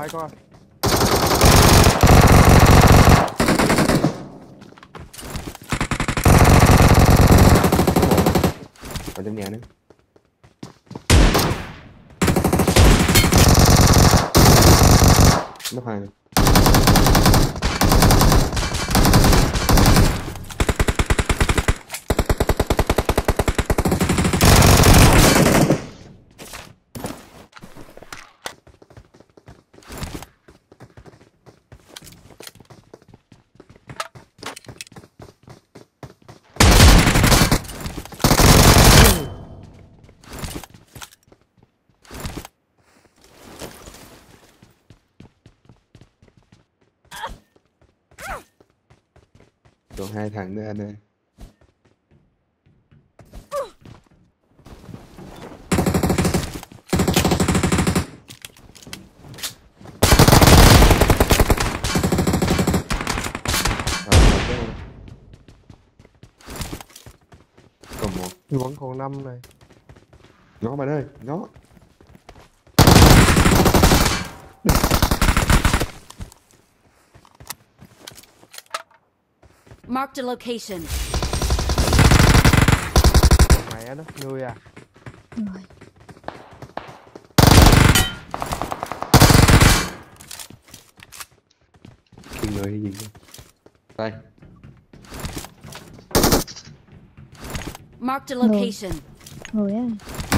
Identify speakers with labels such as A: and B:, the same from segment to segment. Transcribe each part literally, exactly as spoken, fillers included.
A: Quay coi.
B: Ở trong nhà nữa. Nó hai này. Còn hai thằng nữa anh ơi. Còn một.
A: Vẫn còn năm này.
B: Ngó bạn ơi, ngó.
C: Marked a location.
A: Mẹ nó, người à.
D: Rồi.
B: Khi người hay gì vậy? Đây.
C: Marked a location.
D: Người á.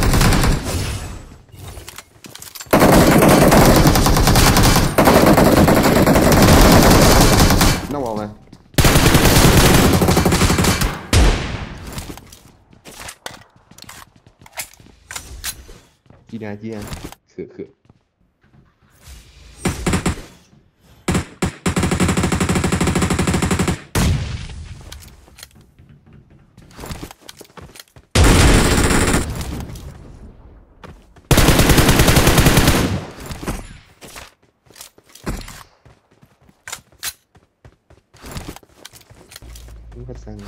B: Nó bò mà. Chi ra chi ra. Khựa khựa. Không phát xăng.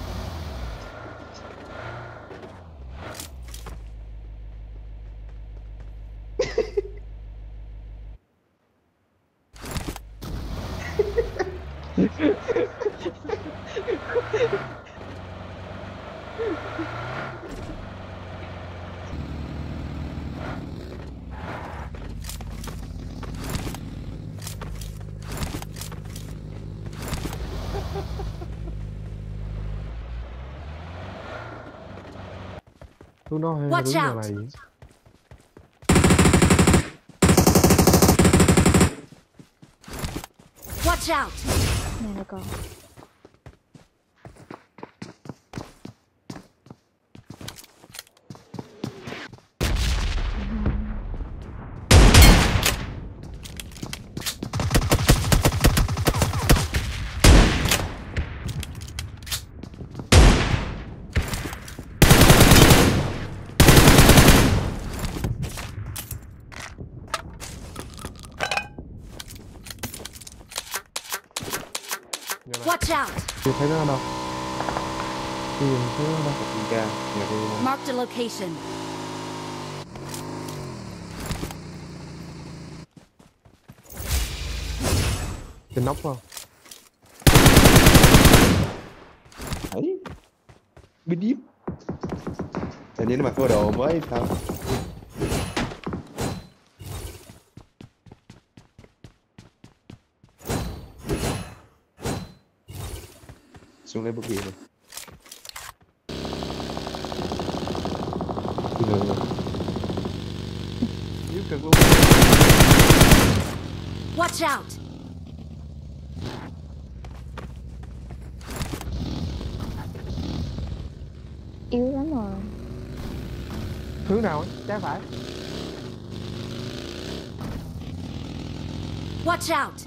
A: Lúc đó hay
C: Watch
A: đứng nhà
C: out.
A: này.
C: Watch out.
D: Này là còn.
C: Watch out.
A: Chưa thấy nó đâu. Chưa thấy nó đâu.
B: Đi ra, nhà tôi.
C: Marked a location.
A: Trên nóc không?
B: Thấy. Bên điếp. Hình như nó mặc cái đồ mới sao? Xuống lấy bút gì rồi. Người rồi.
A: Yếu cực luôn.
C: Watch out.
D: Yếu lắm rồi.
A: Hướng nào ấy? Trái phải.
C: Watch out.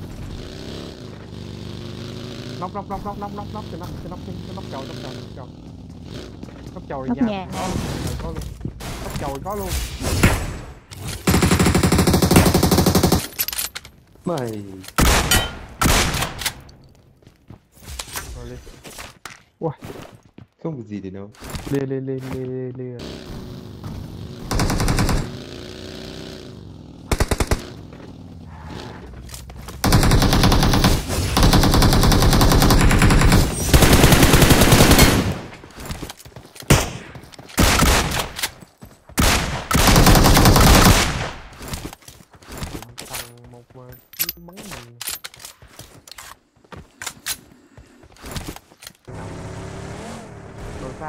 A: Nóc nóc nóc nóc nóc nóc nóc trên nóc trên nóc trên nóc chồi nóc chồi nóc chồi. Nóc chồi
D: Nóc
A: nha.
D: nhà nè.
A: Có luôn. Nóc chồi có luôn.
B: Mày.
A: Rồi đi. Wow.
B: Không có gì để đâu.
A: Lê lê lê lê lê lê.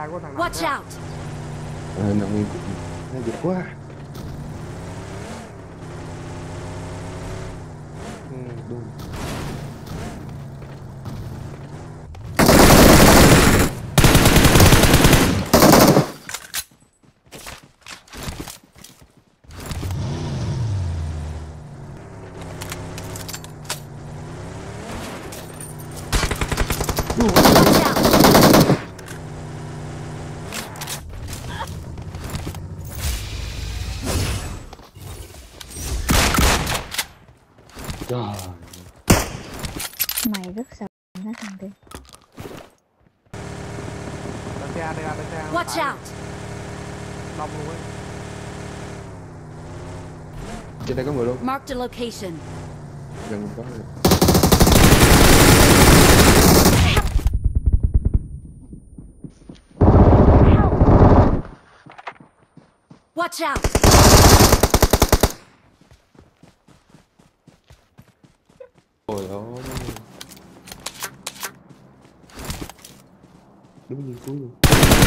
A: xa của thằng này.
C: Watch out!
B: Ờ, nó nguyên nó giật quá. Ừ, đúng.
C: Watch out!
B: Trời.
D: Mày rất sợ nó thằng kia.
A: Đằng xa đây, đằng xa.
C: Watch out!
A: Đông luôn ấy.
B: Trên đây có người luôn.
C: Marked a location.
B: Gần có rồi.
C: Watch out!
B: Ôi ôi. Đúng như cuối luôn.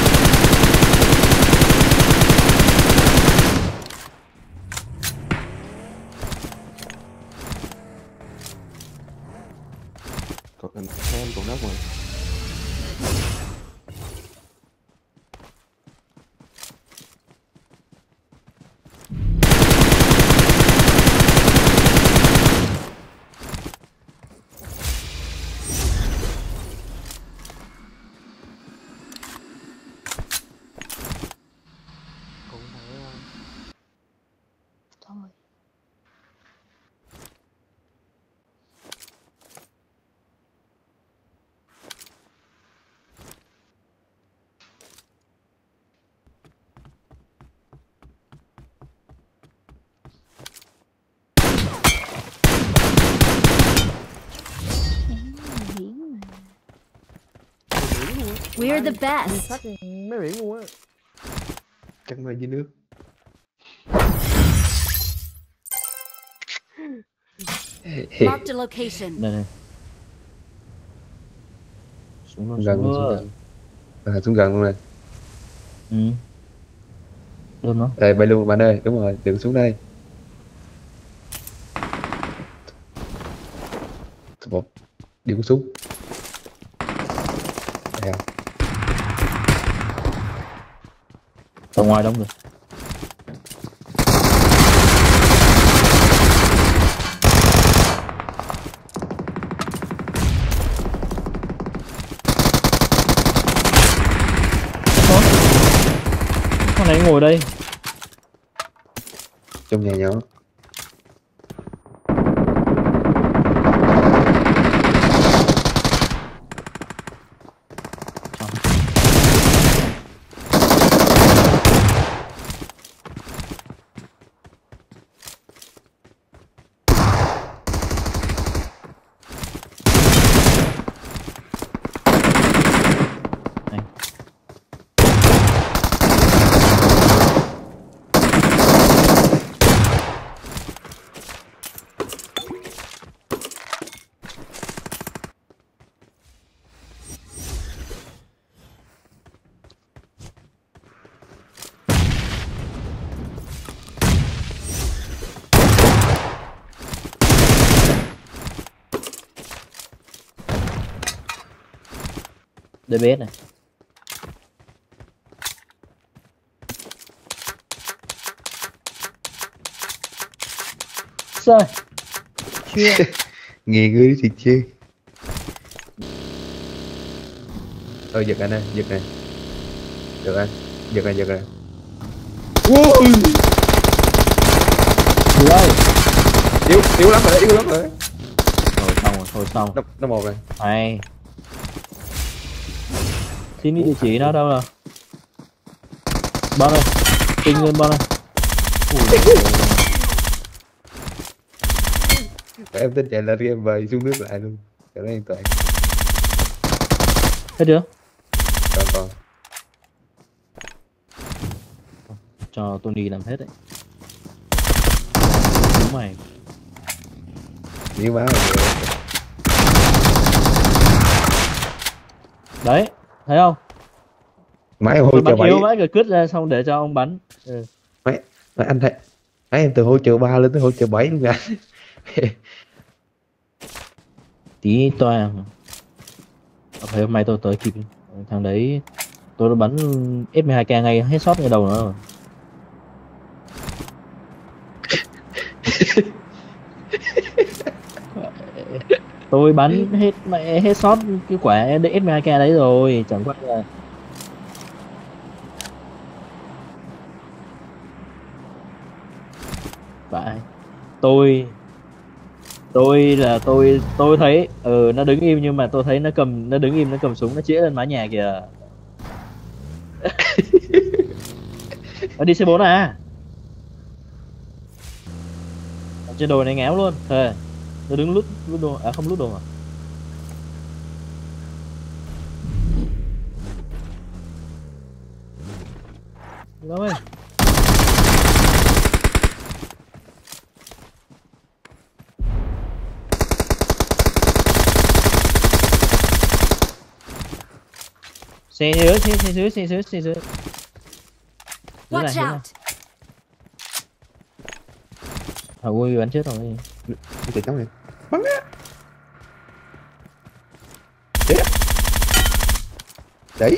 B: Còn anh em còn nóc mà.
A: Cũng phải ờ,
D: Thôi. Em là biển mà.
A: biển luôn á.
C: We're the
A: Đi
C: best.
A: sát mấy biển luôn á.
B: Trăng về dưới nước.
C: Marked a location.
E: Đây này. Xuống luôn,
B: Gần
E: xuống
B: luôn, xuống
E: luôn.
B: gần. À, xuống gần luôn này.
E: Ừ. Đơm nó.
B: Đây bay luôn bạn ơi, đúng rồi, đừng xuống đây. Một, đi con súng. Đây không?
E: Ở ngoài đông rồi. Ủa? Con này ngồi đây.
B: Trong nhà nhỏ.
E: Này. đê bê ét này. Sao? Chưa.
B: Nghe người thiệt chứ. Thôi giật anh ơi, giật này. Được anh, giật này, giật này. Ui!
E: Lâu.
B: Yếu, yếu lắm rồi, yếu lắm rồi.
E: Thôi xong rồi, thôi xong.
B: Nó, nó một rồi.
E: Hay. Xin đi địa chỉ nó đâu nào. Bon ơi. Tinh lên Bon ơi.
B: Em tính chạy lên em về xuống nước lại luôn. Cho nó an toàn.
E: Hết chưa?
B: Còn còn.
E: Cho Tony làm hết đấy. Đúng mày.
B: Miếng máu rồi.
E: Đấy, thấy không?
B: Máy em hỗ
E: Tôi
B: trợ
E: bắn yếu
B: bảy.
E: vãi rồi cứt ra xong để cho ông bắn. Ừ.
B: Máy, máy anh thấy. Máy em từ hỗ trợ ba lên tới hỗ trợ bảy luôn kìa.
E: Tí toang. Ok, hôm nay tôi tới kịp. Thằng đấy tôi đã bắn ép mười hai k ngay hết shot ngay đầu nó rồi. Tôi bắn hết mẹ hết shot cái quả ép mười hai k đấy rồi, chẳng qua là phải tôi tôi là tôi tôi thấy ừ nó đứng im nhưng mà tôi thấy nó cầm nó đứng im nó cầm súng nó chĩa lên mái nhà kìa. Nó đi xê bốn à? Ở trên đồi này ngáo luôn. Thề. Nó đứng lút lút đồ à không lút đồ à? Đi đâu ơi? Xe dưới, xe, xe dưới, xe dưới, xe dưới. Dưới này,
C: Watch
E: dưới này.
C: out!
E: À, ui, bắn chết rồi.
B: Đi từ trong này. Bắn á. Đấy. Đấy.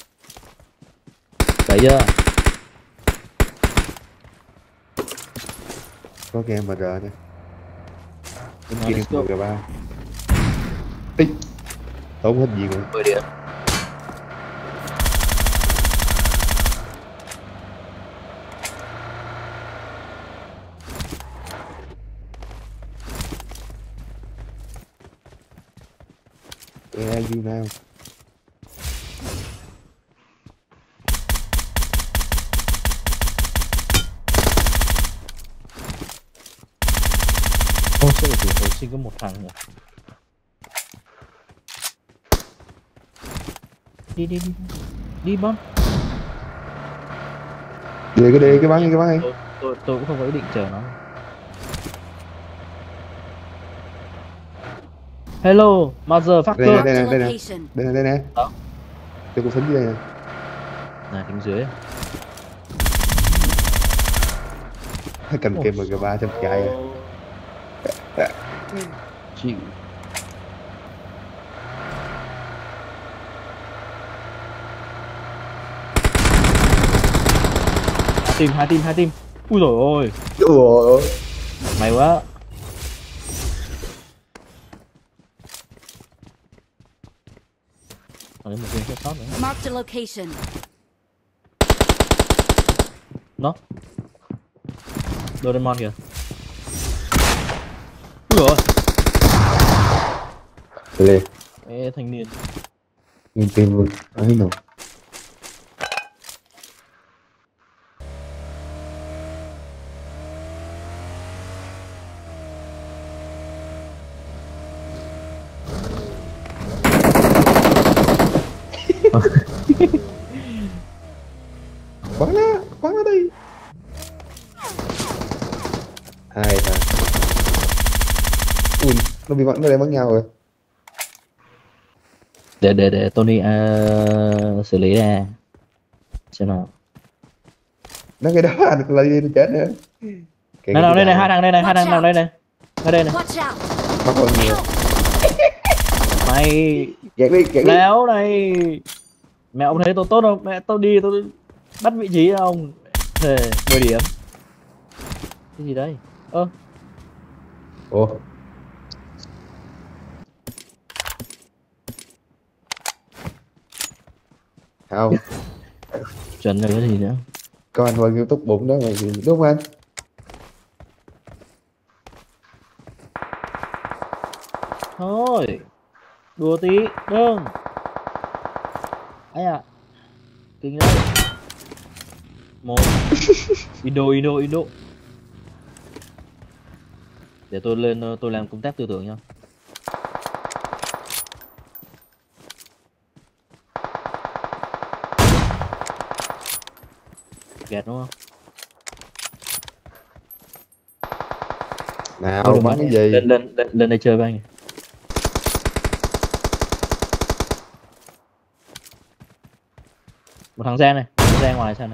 E: Đấy chưa?
B: Có game mà rờ nè. Bên
E: Nào,
B: kia
E: let's go.
B: mười ba. Ê. Tốn hết gì rồi.
E: mười điểm.
B: Where are you now?
E: Ô, sao chỉ hồi sinh có một thằng nhỉ? Đi đi đi. Đi bom.
B: Đi cái đi cái bắn cái bắn đi.
E: Tôi, tôi, tôi cũng không có ý định chờ nó. Hello, motherfucker.
B: Đây nè,
C: Marked
B: đây
C: a
B: nè, đây nè.
C: location.
B: Đây nè, đây nè.
E: Đó.
B: Cho con thính dưới đây nè.
E: Này, đứng dưới.
B: Cầm
E: Ôi,
B: kem em ba trong chạy à.
E: chịu. Hai team, hai team, hai team. Ui dồi ôi,
B: Ủa.
E: may quá. Còn đến một viên sót nữa.
C: Marked a location.
E: Nó Doraemon kìa. Ui dồi ôi.
B: Lên.
E: Ê, thanh niên.
B: Nhìn tiền luôn. Ấy nào. Bắn nó, bắn nó đi. Hai thằng. Ui, nó bị bắn, nó đang bắn nhau rồi.
E: Để để để Tony uh, xử lý ra. Xem nào.
B: Nó cái đó anh là đi chết nữa. Cái
E: Nào nào đây này, hai thằng đây này, hai thằng nào đây này. Ở đây này.
C: Watch out!
B: bắt con nhiều.
E: Mày
B: Gạt đi, gạt đi.
E: léo này. Mẹ ông thấy tôi tốt không? Mẹ tôi đi tôi bắt vị trí ông. Thề mười điểm. Cái gì đây? Ơ.
B: Ủa. Không.
E: Chuẩn rồi cái gì nữa?
B: Có anh Huân YouTube bụng đó mày đúng không anh?
E: Thôi. Đùa tí, đừng. Ấy à. Kinh đấy. Một. Indo, Indo, Indo. Để tôi lên tôi làm công tác tư tưởng nha. Gạt đúng không?
B: Nào
E: Thôi,
B: bắn cái gì?
E: Lên lên lên, lên đây chơi với anh. Một thằng ra này, ra ngoài sao này.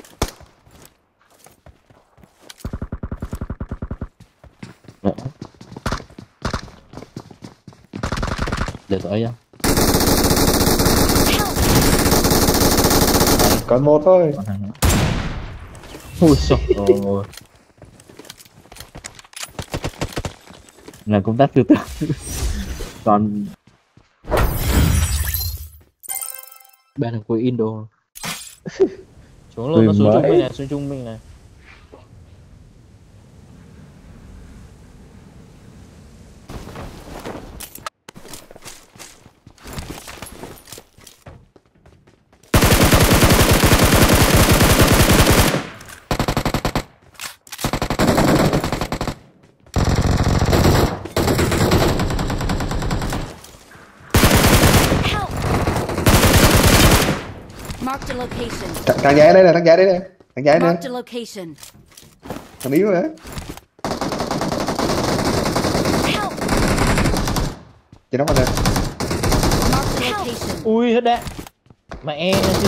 E: Đó. Để tới nhá.
B: Còn một thôi.
E: Còn thằng nữa. Ui xồi ôi. Là công tác tư tưởng. Còn bên thằng cuối Indo xuống luôn, nó xuống trung mình này, xuống trung mình này.
C: Marked a location.
B: Thằng, thằng nhảy đây nè, thằng nhảy đây nè, thằng nhảy nè,
C: Marked a location.
B: thằng yếu nữa.
C: Help!
B: Chị nó mà nè.
C: Marked a location.
E: Ui hết đạn. Mẹ nó chứ.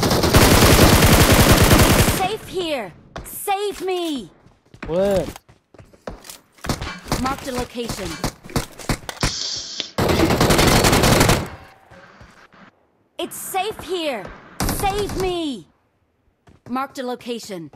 C: Safe here. Save me.
E: Ui.
C: Marked a location. It's safe here. Save me. Marked a location.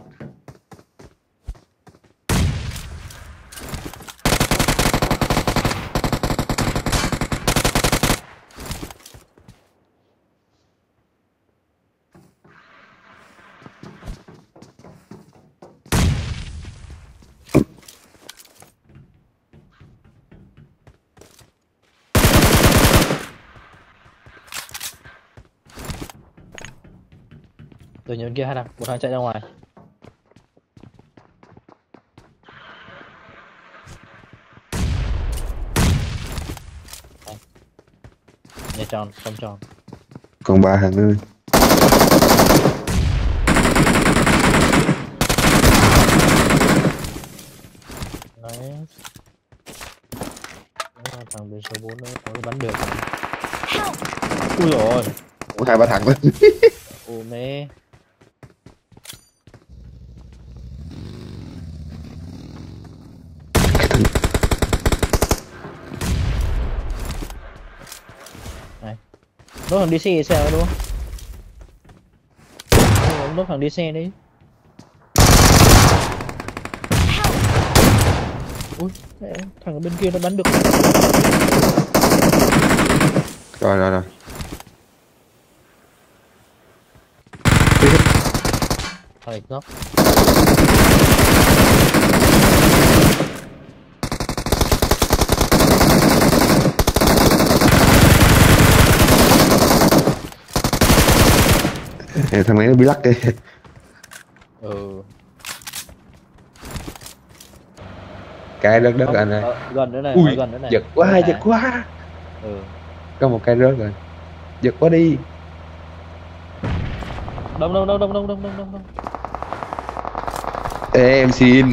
E: Rồi nhớ bên kia hai thằng, một thằng chạy ra ngoài. Đây. Nhà tròn, không tròn.
B: Còn ba thằng nữa.
E: Đấy. Đấy là thằng bên số bốn nữa, có bắn được.
C: Help!
E: Ui rồi.
B: Ủa hai ba thằng nữa.
E: Ồ mê. Này. Nó thằng đi xe sao đúng không? Nó thằng đi xe đấy. Ui, mẹ, thằng ở bên kia nó bắn được.
B: Rồi rồi rồi.
E: Thôi nó.
B: Ê, thằng này nó bị lắc kìa.
E: Ừ.
B: Cái rớt đất
E: Không,
B: anh ơi.
E: ở gần nữa này,
B: Ui,
E: ở gần nữa này.
B: giật quá,
E: Ở
B: giật quá.
E: Ừ.
B: Có một cái rớt rồi. Giật quá đi.
E: Đông đông đông đông đông đông đông đông đông.
B: Ê em xin.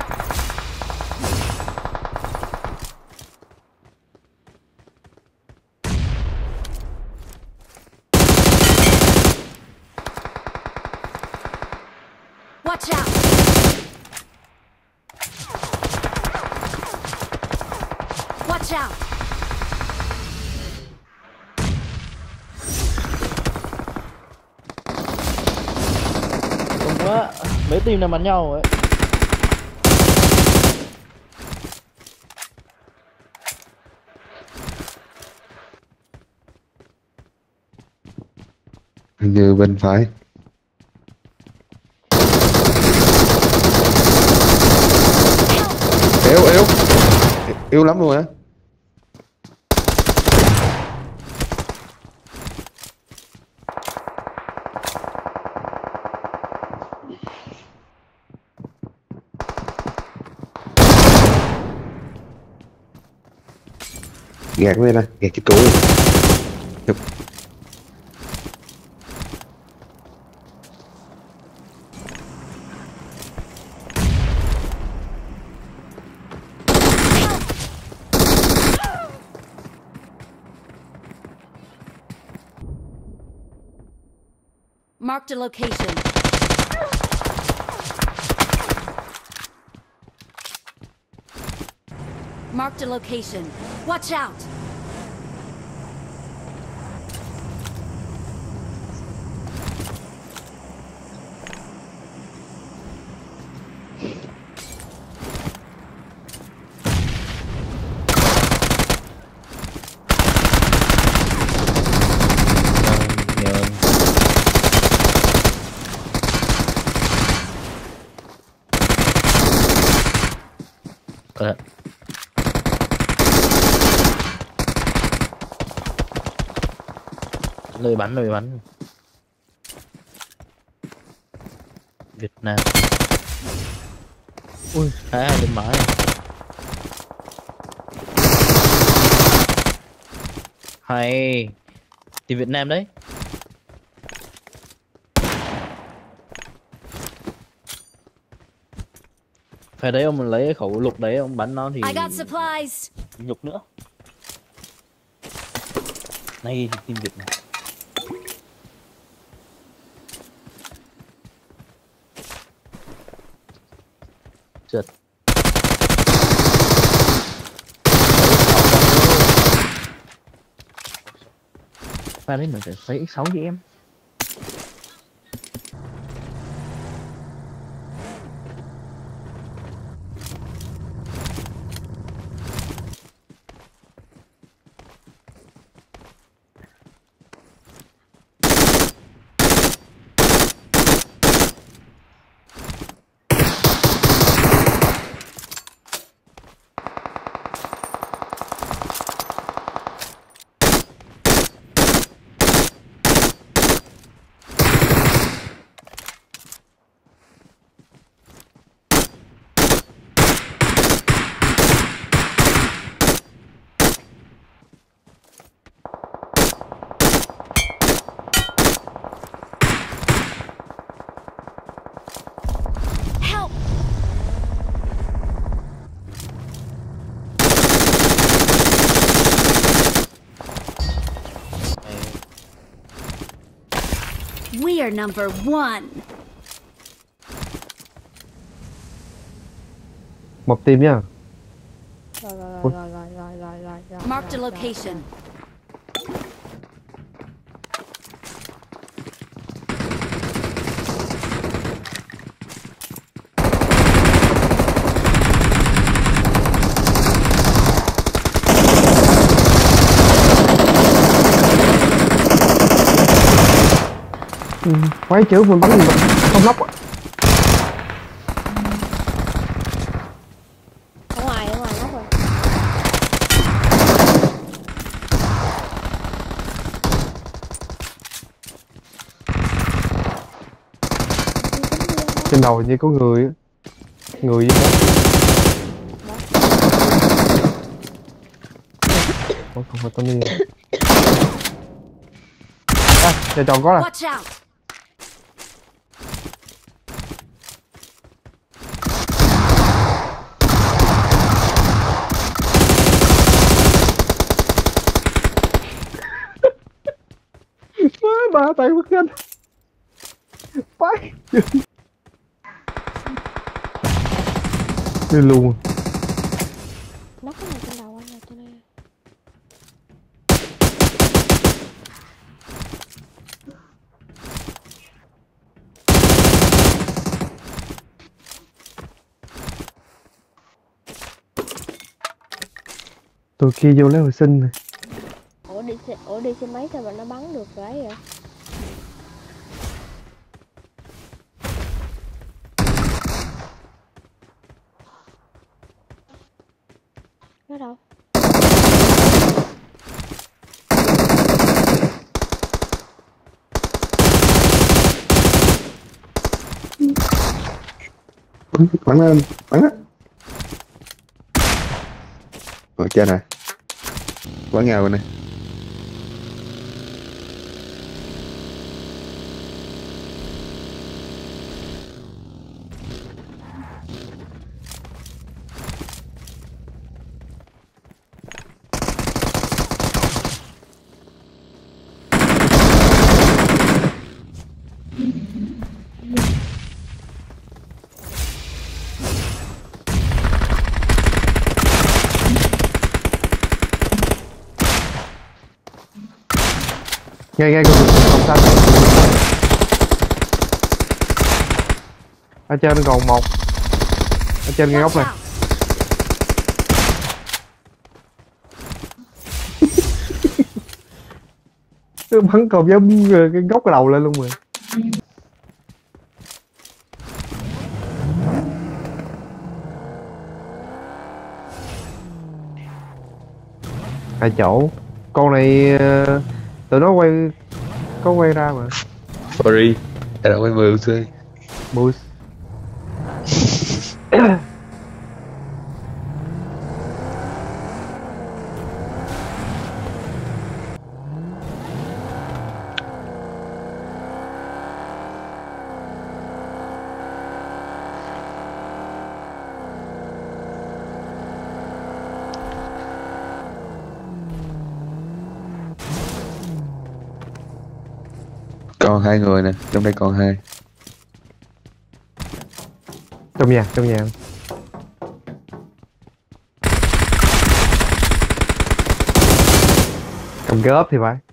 C: Watch out! Watch out!
E: Đông quá. Mấy team này bắn nhau ấy.
B: Hình như bên phải. Yếu yếu. Yếu lắm luôn hả? Gạt với nè, gạt cái cổ. Chụp.
C: Marked a location. Marked a location. Watch out!
E: Nhờn. Cẩn thận. Nơi bắn, nơi bắn. Việt Nam. Ui, hai hai bên mái. Hay. Thì Việt Nam đấy. Phải đấy, ông lấy cái khẩu lục đấy, ông bắn nó thì
C: I got supplies.
E: nhục nữa. Này thì team Việt Nam. Trượt. Pha đấy mình phải lấy ích sáu với em.
C: Help! We are number one.
A: Một team nhá.
D: Rồi rồi
A: Ui.
D: rồi rồi rồi rồi rồi rồi.
C: Marked a
D: rồi, rồi.
C: location.
A: Ừ, quái chữ mình bắn gì mà không lóc.
D: Ở ngoài ở ngoài nóc rồi.
A: Trên đầu hình như có người á. Người gì đó. Ủa, không phải Tony à? À, nhà tròn có nè.
C: Watch out!
A: Ba tay mất anh. Phải. Đi luôn.
D: Nóc cái này trên đầu anh là trên đây.
A: Tụi kia vô lấy hồi sinh này.
D: Ủa đi xe, ủa đi xe máy sao mà nó bắn được cái vậy? Nó đâu?
B: Bắn lên, bắn á. Ở trên này. Bắn nhau rồi này.
A: ngay ngay con cọng xanh. Ở trên còn một, ở trên ngay góc
C: Watch
A: này.
C: out!
A: Nó bắn còn giống cái góc cái đầu lên luôn rồi. Tại chỗ con này ờ, tụi nó quay có quay ra mà.
B: Sorry, đã đâu quay mười xưa.
A: Boost.
B: Còn hai người nè, trong đây còn hai.
A: Trong nhà, trong nhà. Cầm cái ốp thì phải.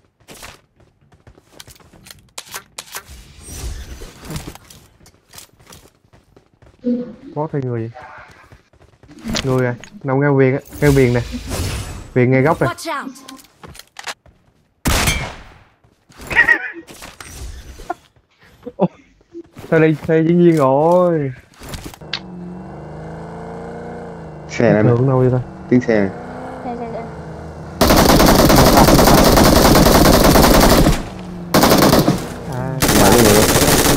A: Có thay người gì? Người à, nằm ngay viền á, ngay viền nè. Viền ngay góc này.
C: Watch out!
A: Sao đây, đây dĩ nhiên rồi.
B: Xe này,
A: Thượng đâu vậy ta?
B: tiếng xe này.
D: Đây, đây, đây.
A: À,
B: Mà cái người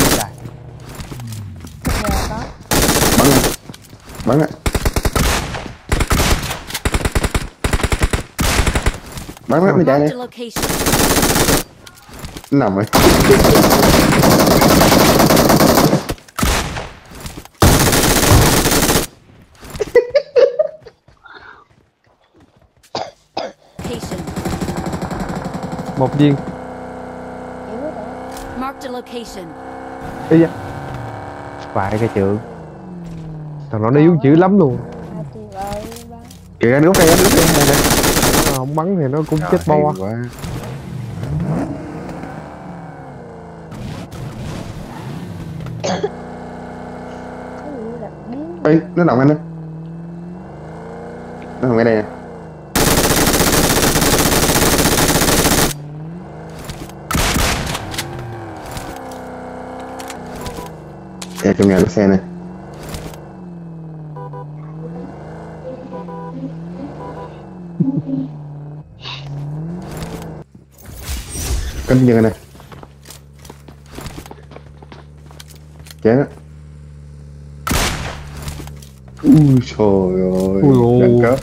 D: Nhà có.
B: bắn ạ. Bắn ạ. Bắn á, nó chạy
C: Marked
B: đây.
C: a location.
B: Nó nằm rồi.
C: Location.
A: một viên.
D: Hiểu rồi.
C: Marked a location.
A: Ây da. Phải cái chữ. Thằng nó yếu dữ lắm luôn.
D: À thì ơi ba.
B: Kìa cái nước đây, cái nước đây. Đây, đây.
A: Nó không bắn thì nó cũng
B: Trời,
A: chết bo.
B: hay quá.
D: Cái gì là biến.
B: Ê, nó nằm anh đó. Nó nằm ngay đây nè. Đây, trong nhà có xe này. Cánh chân này. Chán á. Ui trời ơi.
A: Ui ôi.
B: Đẳng cấp.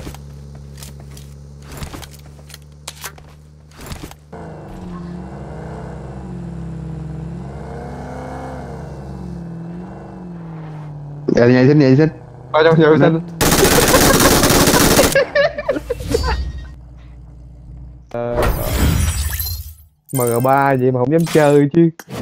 B: Dạ nhảy xin nhảy xin.
A: Ở trong nhà xanh. Ờ, em giê ba vậy mà không dám chơi chứ.